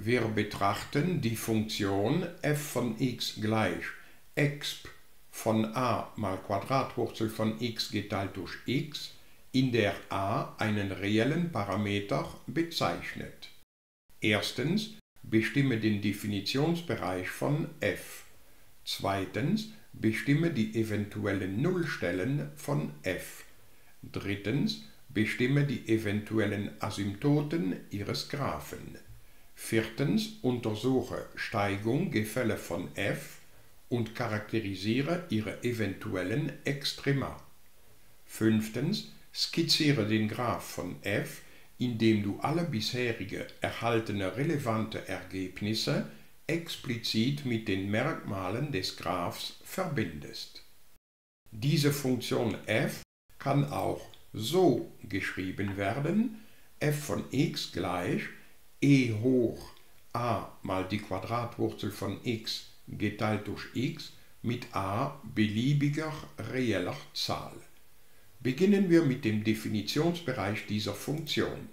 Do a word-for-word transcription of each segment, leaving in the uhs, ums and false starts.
Wir betrachten die Funktion f von x gleich exp von a mal Quadratwurzel von x geteilt durch x, in der a einen reellen Parameter bezeichnet. Erstens, bestimme den Definitionsbereich von f. Zweitens, bestimme die eventuellen Nullstellen von f. Drittens, bestimme die eventuellen Asymptoten ihres Graphen. Viertens, untersuche Steigung, Gefälle von f und charakterisiere ihre eventuellen Extrema. Fünftens, skizziere den Graph von f, indem du alle bisherige erhaltene relevante Ergebnisse explizit mit den Merkmalen des Graphs verbindest. Diese Funktion f kann auch so geschrieben werden: f von x gleich e hoch a mal die Quadratwurzel von x geteilt durch x mit a beliebiger reeller Zahl. Beginnen wir mit dem Definitionsbereich dieser Funktion.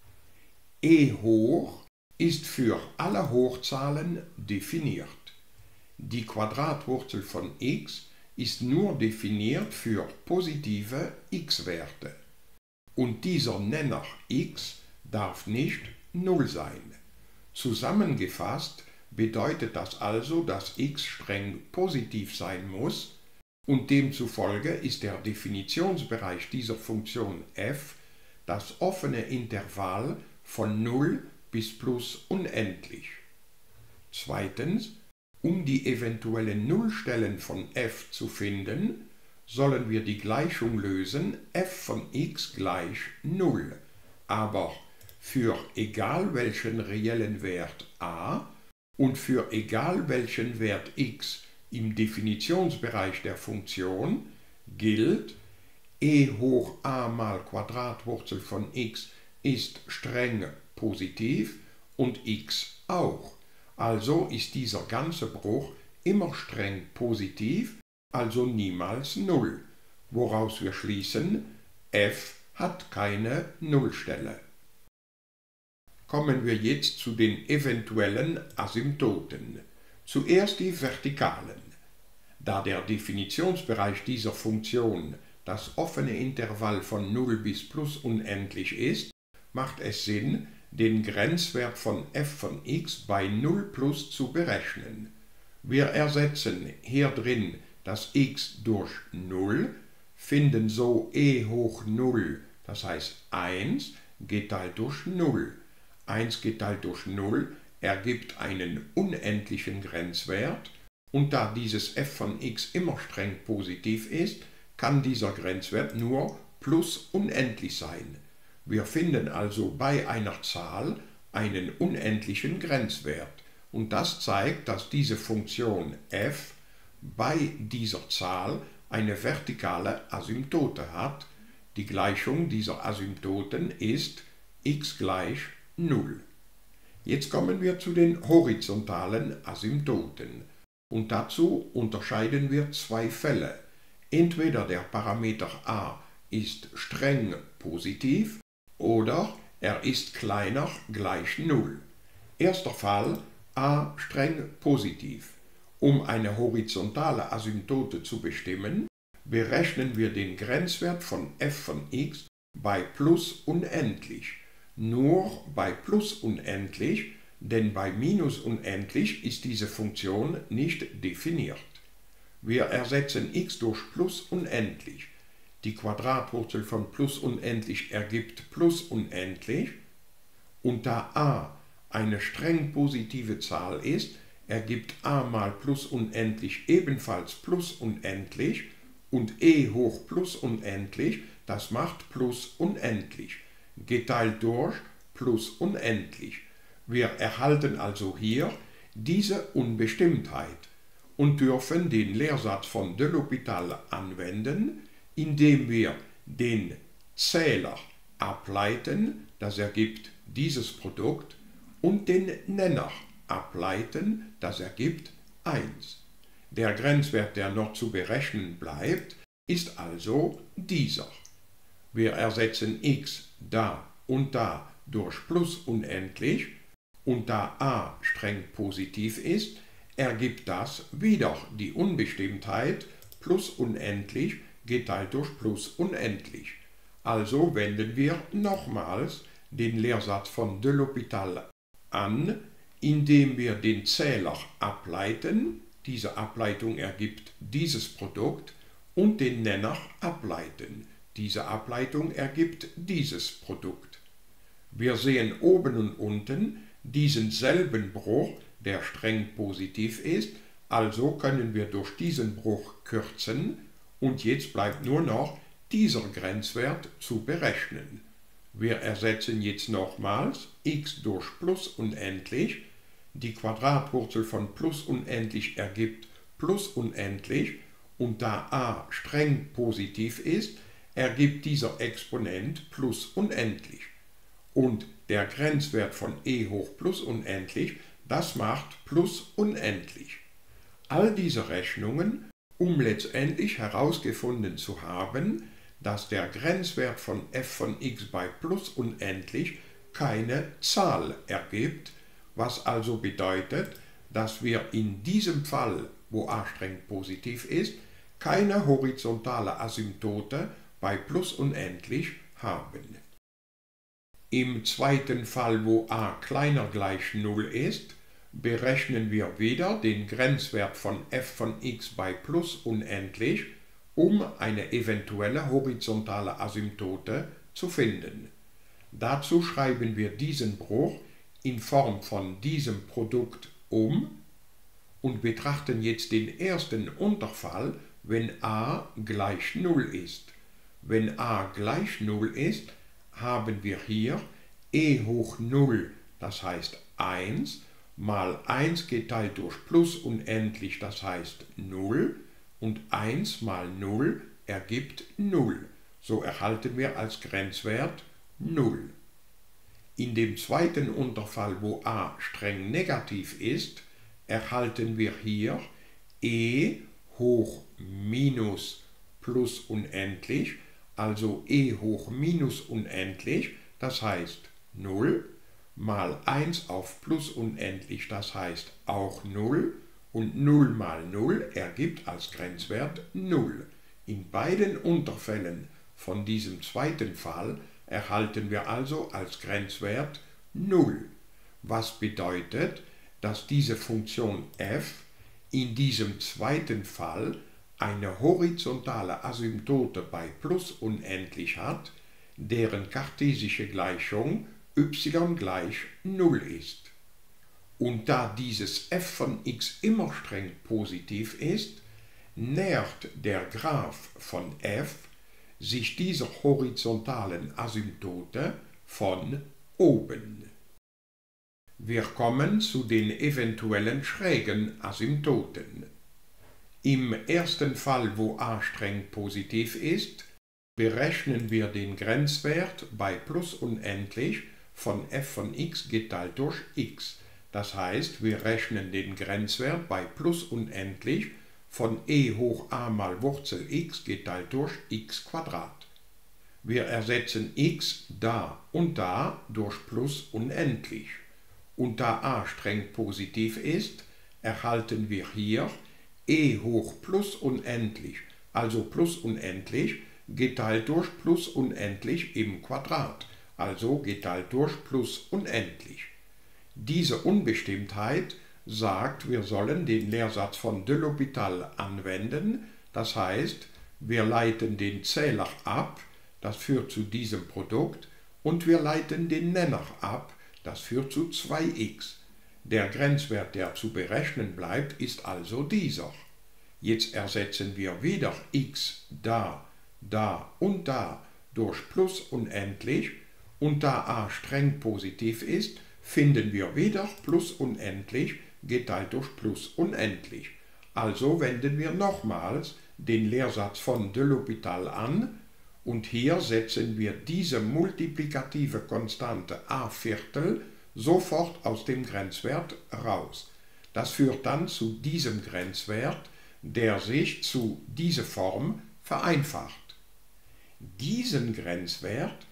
E hoch ist für alle Hochzahlen definiert. Die Quadratwurzel von x ist nur definiert für positive x-Werte. Und dieser Nenner x darf nicht null sein. Zusammengefasst bedeutet das also, dass x streng positiv sein muss, und demzufolge ist der Definitionsbereich dieser Funktion f das offene Intervall von null bis plus unendlich. Zweitens, um die eventuellen Nullstellen von f zu finden, sollen wir die Gleichung lösen f von x gleich null, aber für egal welchen reellen Wert a und für egal welchen Wert x im Definitionsbereich der Funktion gilt, e hoch a mal Quadratwurzel von x ist streng positiv und x auch. Also ist dieser ganze Bruch immer streng positiv, also niemals null, woraus wir schließen, f hat keine Nullstelle. Kommen wir jetzt zu den eventuellen Asymptoten. Zuerst die vertikalen. Da der Definitionsbereich dieser Funktion das offene Intervall von null bis plus unendlich ist, macht es Sinn, den Grenzwert von f von x bei null plus zu berechnen. Wir ersetzen hier drin das x durch null, finden so e hoch null, das heißt eins, geteilt durch null. eins geteilt durch null ergibt einen unendlichen Grenzwert, und da dieses f von x immer streng positiv ist, kann dieser Grenzwert nur plus unendlich sein. Wir finden also bei einer Zahl einen unendlichen Grenzwert, und das zeigt, dass diese Funktion f bei dieser Zahl eine vertikale Asymptote hat. Die Gleichung dieser Asymptoten ist x gleich null. Jetzt kommen wir zu den horizontalen Asymptoten, und dazu unterscheiden wir zwei Fälle. Entweder der Parameter a ist streng positiv oder er ist kleiner gleich null. Erster Fall, a streng positiv. Um eine horizontale Asymptote zu bestimmen, berechnen wir den Grenzwert von f von x bei plus unendlich. Nur bei plus unendlich, denn bei minus unendlich ist diese Funktion nicht definiert. Wir ersetzen x durch plus unendlich. Die Quadratwurzel von plus unendlich ergibt plus unendlich, und da a eine streng positive Zahl ist, ergibt a mal plus unendlich ebenfalls plus unendlich, und e hoch plus unendlich, das macht plus unendlich, geteilt durch plus unendlich. Wir erhalten also hier diese Unbestimmtheit und dürfen den Lehrsatz von de L'Hopital anwenden, indem wir den Zähler ableiten, das ergibt dieses Produkt, und den Nenner ableiten, das ergibt eins. Der Grenzwert, der noch zu berechnen bleibt, ist also dieser. Wir ersetzen x da und da durch plus unendlich, und da a streng positiv ist, ergibt das wieder die Unbestimmtheit plus unendlich geteilt durch plus unendlich. Also wenden wir nochmals den Lehrsatz von de L'Hopital an, indem wir den Zähler ableiten, diese Ableitung ergibt dieses Produkt, und den Nenner ableiten, diese Ableitung ergibt dieses Produkt. Wir sehen oben und unten diesen selben Bruch, der streng positiv ist, also können wir durch diesen Bruch kürzen und jetzt bleibt nur noch dieser Grenzwert zu berechnen. Wir ersetzen jetzt nochmals x durch plus unendlich, die Quadratwurzel von plus unendlich ergibt plus unendlich und da a streng positiv ist, ergibt dieser Exponent plus unendlich. Und der Grenzwert von e hoch plus unendlich, das macht plus unendlich. All diese Rechnungen, um letztendlich herausgefunden zu haben, dass der Grenzwert von f von x bei plus unendlich keine Zahl ergibt, was also bedeutet, dass wir in diesem Fall, wo a streng positiv ist, keine horizontale Asymptote bei plus unendlich haben. Im zweiten Fall, wo a kleiner gleich null ist, berechnen wir wieder den Grenzwert von f von x bei plus unendlich, um eine eventuelle horizontale Asymptote zu finden. Dazu schreiben wir diesen Bruch in Form von diesem Produkt um und betrachten jetzt den ersten Unterfall, wenn a gleich null ist. Wenn a gleich null ist, haben wir hier e hoch null, das heißt eins, mal eins geteilt durch plus unendlich, das heißt null, und eins mal null ergibt null. So erhalten wir als Grenzwert null. In dem zweiten Unterfall, wo a streng negativ ist, erhalten wir hier e hoch minus plus unendlich, also e hoch minus unendlich, das heißt null, mal eins auf plus unendlich, das heißt auch null, und null mal null ergibt als Grenzwert null. In beiden Unterfällen von diesem zweiten Fall erhalten wir also als Grenzwert null, was bedeutet, dass diese Funktion f in diesem zweiten Fall eine horizontale Asymptote bei plus unendlich hat, deren kartesische Gleichung y gleich null ist. Und da dieses f von x immer streng positiv ist, nähert der Graph von f sich dieser horizontalen Asymptote von oben. Wir kommen zu den eventuellen schrägen Asymptoten. Im ersten Fall, wo a streng positiv ist, berechnen wir den Grenzwert bei plus unendlich von f von x geteilt durch x. Das heißt, wir rechnen den Grenzwert bei plus unendlich von e hoch a mal Wurzel x geteilt durch x Quadrat. Wir ersetzen x da und da durch plus unendlich. Und da a streng positiv ist, erhalten wir hier e hoch plus unendlich, also plus unendlich, geteilt durch plus unendlich im Quadrat, also geteilt durch plus unendlich. Diese Unbestimmtheit sagt, wir sollen den Lehrsatz von de L'Hopital anwenden, das heißt, wir leiten den Zähler ab, das führt zu diesem Produkt, und wir leiten den Nenner ab, das führt zu zwei x. Der Grenzwert, der zu berechnen bleibt, ist also dieser. Jetzt ersetzen wir wieder x da, da und da durch plus unendlich, und da a streng positiv ist, finden wir wieder plus unendlich geteilt durch plus unendlich. Also wenden wir nochmals den Lehrsatz von de L'Hopital an und hier setzen wir diese multiplikative Konstante a Viertel sofort aus dem Grenzwert raus. Das führt dann zu diesem Grenzwert, der sich zu dieser Form vereinfacht. Diesen Grenzwert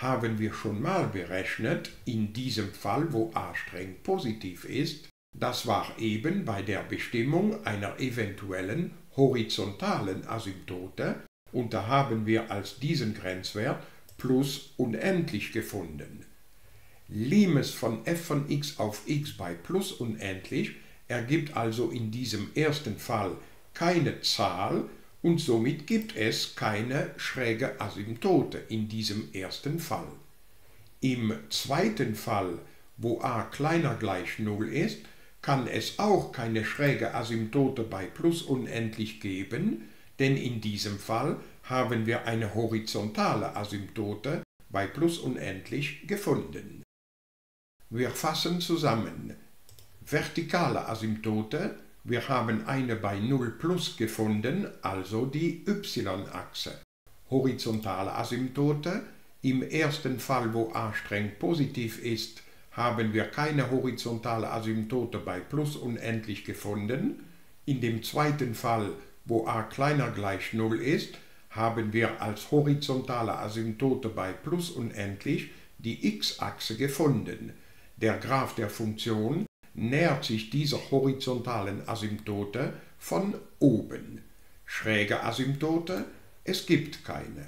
haben wir schon mal berechnet, in diesem Fall, wo a streng positiv ist. Das war eben bei der Bestimmung einer eventuellen horizontalen Asymptote und da haben wir als diesen Grenzwert plus unendlich gefunden. Limes von f von x auf x bei plus unendlich ergibt also in diesem ersten Fall keine Zahl und somit gibt es keine schräge Asymptote in diesem ersten Fall. Im zweiten Fall, wo a kleiner gleich null ist, kann es auch keine schräge Asymptote bei plus unendlich geben, denn in diesem Fall haben wir eine horizontale Asymptote bei plus unendlich gefunden. Wir fassen zusammen. Vertikale Asymptote, wir haben eine bei null plus gefunden, also die y-Achse. Horizontale Asymptote, im ersten Fall, wo a streng positiv ist, haben wir keine horizontale Asymptote bei plus unendlich gefunden. In dem zweiten Fall, wo a kleiner gleich null ist, haben wir als horizontale Asymptote bei plus unendlich die x-Achse gefunden. Der Graph der Funktion nähert sich dieser horizontalen Asymptote von oben. Schräge Asymptote, es gibt keine.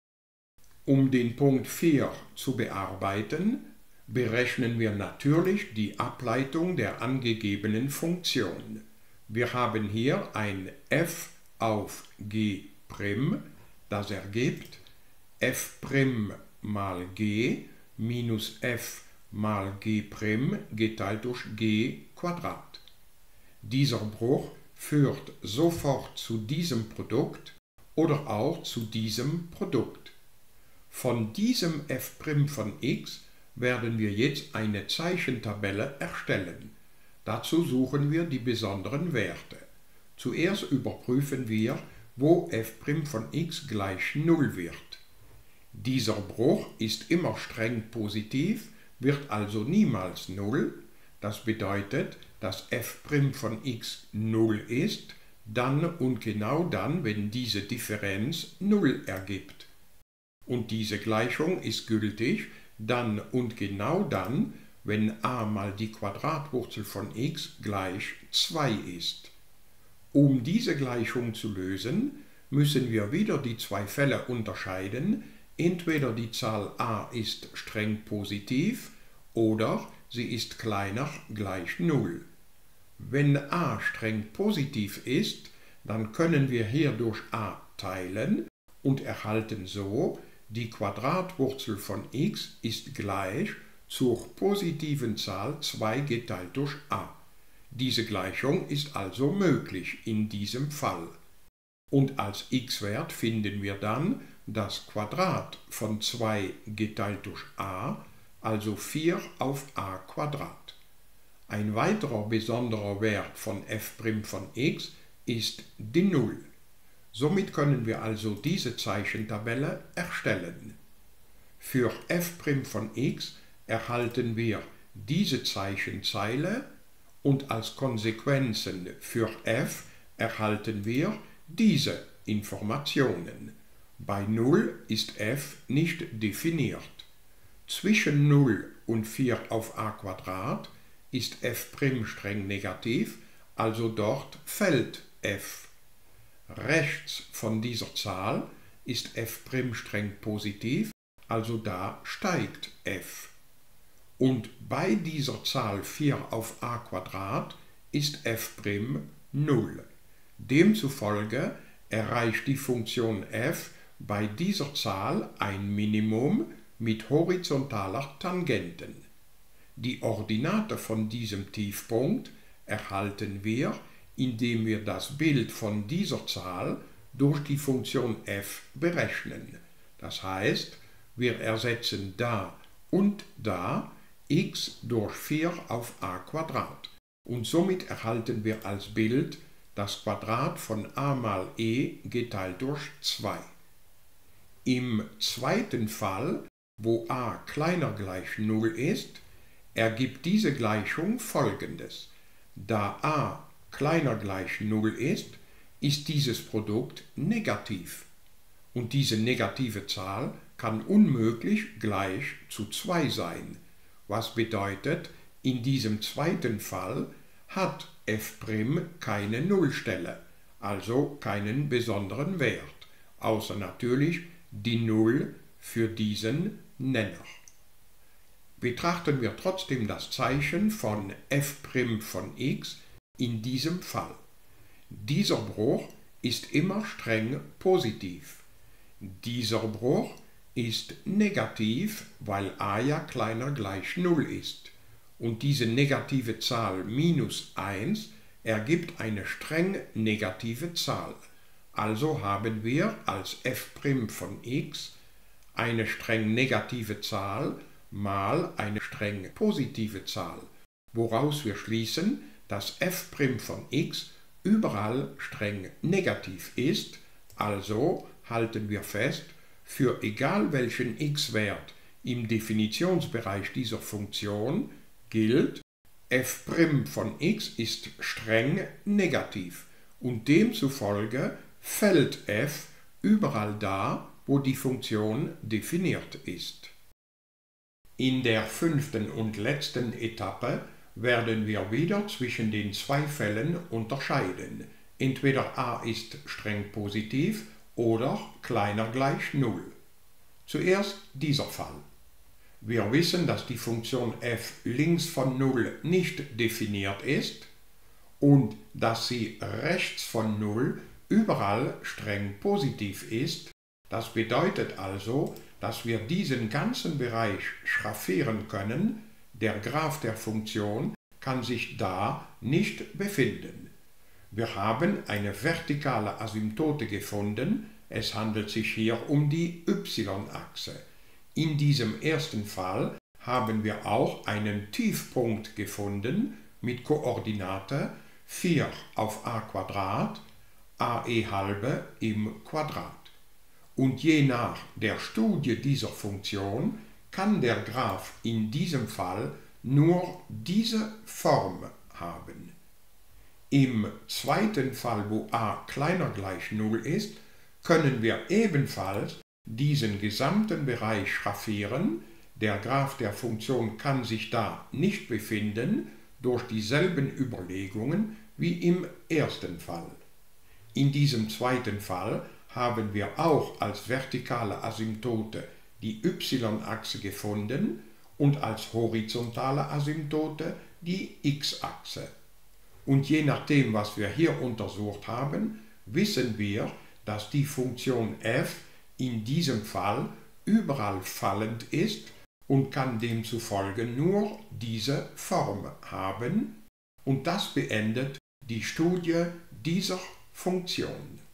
Um den Punkt vier zu bearbeiten, berechnen wir natürlich die Ableitung der angegebenen Funktion. Wir haben hier ein f auf g', das ergibt f' mal g minus f mal g' geteilt durch g Quadrat. Dieser Bruch führt sofort zu diesem Produkt oder auch zu diesem Produkt. Von diesem f' von x werden wir jetzt eine Zeichentabelle erstellen. Dazu suchen wir die besonderen Werte. Zuerst überprüfen wir, wo f' von x gleich null wird. Dieser Bruch ist immer streng positiv, wird also niemals null. Das bedeutet, dass f' von x null ist, dann und genau dann, wenn diese Differenz null ergibt. Und diese Gleichung ist gültig dann und genau dann, wenn a mal die Quadratwurzel von x gleich zwei ist. Um diese Gleichung zu lösen, müssen wir wieder die zwei Fälle unterscheiden. Entweder die Zahl a ist streng positiv oder sie ist kleiner gleich null. Wenn a streng positiv ist, dann können wir hier durch a teilen und erhalten so, die Quadratwurzel von x ist gleich zur positiven Zahl zwei geteilt durch a. Diese Gleichung ist also möglich in diesem Fall. Und als x-Wert finden wir dann das Quadrat von zwei geteilt durch a, also vier auf a Quadrat. Ein weiterer besonderer Wert von f' von x ist die null. Somit können wir also diese Zeichentabelle erstellen. Für f' von x erhalten wir diese Zeichenzeile und als Konsequenzen für f erhalten wir diese Informationen. Bei null ist f nicht definiert. Zwischen null und vier auf a Quadrat ist f' streng negativ, also dort fällt f. Rechts von dieser Zahl ist f' streng positiv, also da steigt f. Und bei dieser Zahl vier auf a Quadrat ist f' null. Demzufolge erreicht die Funktion f bei dieser Zahl ein Minimum mit horizontaler Tangenten. Die Ordinate von diesem Tiefpunkt erhalten wir, indem wir das Bild von dieser Zahl durch die Funktion f berechnen. Das heißt, wir ersetzen da und da x durch vier auf a Quadrat und somit erhalten wir als Bild das Quadrat von a mal e geteilt durch zwei. Im zweiten Fall, wo a kleiner gleich null ist, ergibt diese Gleichung Folgendes. Da a kleiner gleich null ist, ist dieses Produkt negativ. Und diese negative Zahl kann unmöglich gleich zu zwei sein, was bedeutet, in diesem zweiten Fall hat f' keine Nullstelle, also keinen besonderen Wert, außer natürlich die Null für diesen Nenner. Betrachten wir trotzdem das Zeichen von f' von x in diesem Fall. Dieser Bruch ist immer streng positiv. Dieser Bruch ist negativ, weil a ja kleiner gleich null ist. Und diese negative Zahl minus eins ergibt eine streng negative Zahl. Also haben wir als f' von x eine streng negative Zahl mal eine streng positive Zahl, woraus wir schließen, dass f' von x überall streng negativ ist, also halten wir fest, für egal welchen x-Wert im Definitionsbereich dieser Funktion gilt, f' von x ist streng negativ und demzufolge fällt f überall da, wo die Funktion definiert ist. In der fünften und letzten Etappe werden wir wieder zwischen den zwei Fällen unterscheiden. Entweder a ist streng positiv oder kleiner gleich null. Zuerst dieser Fall. Wir wissen, dass die Funktion f links von null nicht definiert ist und dass sie rechts von null überall streng positiv ist. Das bedeutet also, dass wir diesen ganzen Bereich schraffieren können. Der Graph der Funktion kann sich da nicht befinden. Wir haben eine vertikale Asymptote gefunden. Es handelt sich hier um die y-Achse. In diesem ersten Fall haben wir auch einen Tiefpunkt gefunden mit Koordinate vier auf a Quadrat, ae halbe im Quadrat. Und je nach der Studie dieser Funktion kann der Graph in diesem Fall nur diese Form haben. Im zweiten Fall, wo a kleiner gleich null ist, können wir ebenfalls diesen gesamten Bereich schraffieren. Der Graph der Funktion kann sich da nicht befinden, durch dieselben Überlegungen wie im ersten Fall. In diesem zweiten Fall haben wir auch als vertikale Asymptote die y-Achse gefunden und als horizontale Asymptote die x-Achse. Und je nachdem, was wir hier untersucht haben, wissen wir, dass die Funktion f in diesem Fall überall fallend ist und kann demzufolge nur diese Form haben. Und das beendet die Studie dieser Funktion.